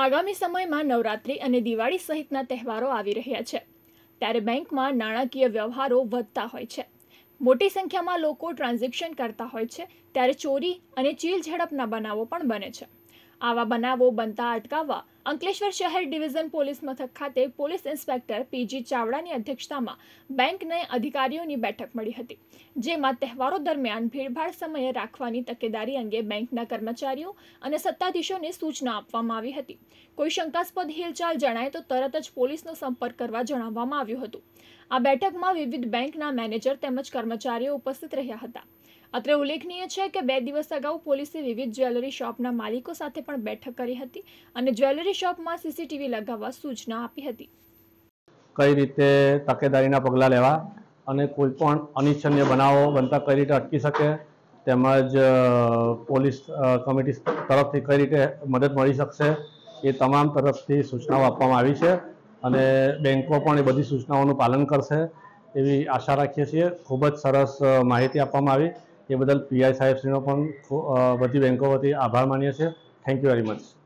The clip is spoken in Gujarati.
આગામી સમયમાં નવરાત્રી અને દિવાળી સહિતના તહેવારો આવી રહ્યા છે, ત્યારે બેંકમાં નાણાકીય વ્યવહારો વધતા હોય છે. મોટી સંખ્યામાં લોકો ટ્રાન્ઝેક્શન કરતા હોય છે, ત્યારે ચોરી અને ચીલઝડપના બનાવો પણ બને છે. આવા બનાવો બનતા અટકાવવા અંકલેશ્વર શહેર ડિવિઝન પોલીસ મથક ખાતે પોલીસ ઇન્સ્પેક્ટર પીજી ચાવડાની અધ્યક્ષતામાં બેંકના અધિકારીઓની બેઠક મળી હતી, જેમાં તહેવારો દરમિયાન ભીડભાડ સમયે રાખવાની તકેદારી અંગે બેંકના કર્મચારીઓ અને સત્તાધીશોને સૂચના આપવામાં આવી હતી. કોઈ શંકાસ્પદ હિલચાલ જણાય તો તરત જ પોલીસનો સંપર્ક કરવા જણાવવામાં આવ્યું હતું. આ બેઠકમાં વિવિધ બેંકના મેનેજર તેમજ કર્મચારીઓ ઉપસ્થિત રહ્યા હતા. અત્રે ઉલ્લેખનીય છે કે 2 દિવસ અગાઉ પોલીસે વિવિધ જ્વેલરી શોપના માલિકો સાથે પણ બેઠક કરી હતી અને જ્વેલરી શોપમાં સીસીટીવી લગાવવા સૂચના આપી હતી. કઈ રીતે તકેદારીના પગલાં લેવા અને કોઈ પણ અનિચ્છનીય બનાવો બનતા કઈ રીતે અટકી શકે, તેમજ પોલીસ કમિટી તરફથી કઈ રીતે મદદ મળી શકશે, એ તમામ તરફથી સૂચનાઓ આપવામાં આવી છે અને બેંકો પણ એ બધી સૂચનાઓનું પાલન કરશે એવી આશા રાખીએ છીએ. ખૂબ જ સરસ માહિતી આપવામાં આવી, એ બદલ પીઆઈ સાહેબશ્રીનો પણ બધી બેંકો વતી આભાર માનીએ છીએ. Thank you very much.